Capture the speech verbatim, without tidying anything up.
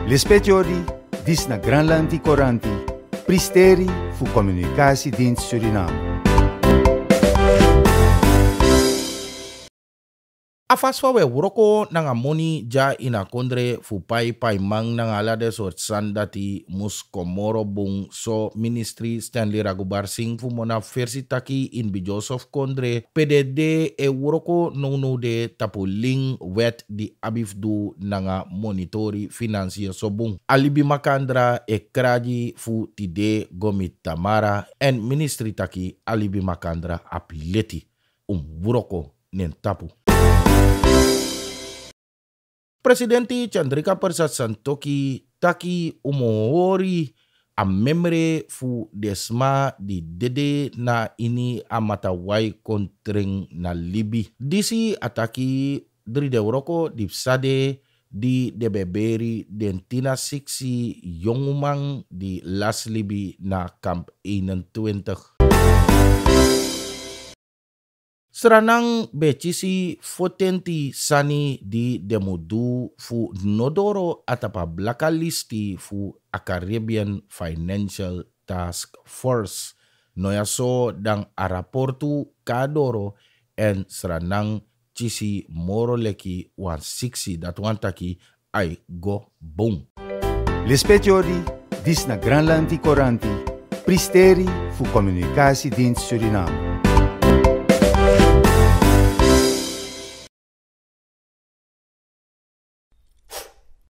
L'espetiori, dis na Granlandi Coranti, pristeri fu Communicatiedienst Suriname. Afas fa we wuroko nanga moni ja ina kondre fu pai pai mang nanga alade sort sandati mus komoro bung so ministry Stanley Ragubar Singh fu mona versi taki in bi Joseph Kondre P D D e wuroko no no de tapu ling wet di abifdu nanga monitori financier so bung alibi makandra e kraji fu tide gomi Tamara en ministry taki alibi makandra apleti um wuroko nen tapu. Presidenti Chandrika Persat Santokhi taki umohori a memre fu desma di dede na ini amata wai kontring na libi. Disi ataki dari deuroko dipsade di debeberi dentina siksi yongumang di las libi na kamp eenentwintig. Seranang becisi fotenti sani di demudu fu nodoro atapa blakalisti fu a Caribbean Financial Task Force. Noyaso dang araportu kadoro en seranang cisi moroleki wan siksi dat wantaki ay go boom. L'espetiori, dis na Granlandi Coranti, pristeri fu Communicatiedienst Suriname.